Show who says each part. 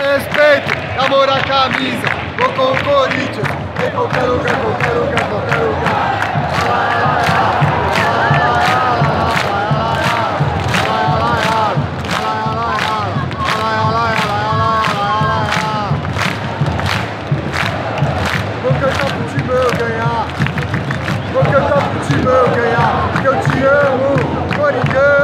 Speaker 1: Respeito, amor à camisa, vou com o Corinthians, em qualquer lugar, qualquer lugar, qualquer lugar. Vou cantar pro time eu ganhar, vou cantar pro time eu ganhar, porque eu te amo, Coringão.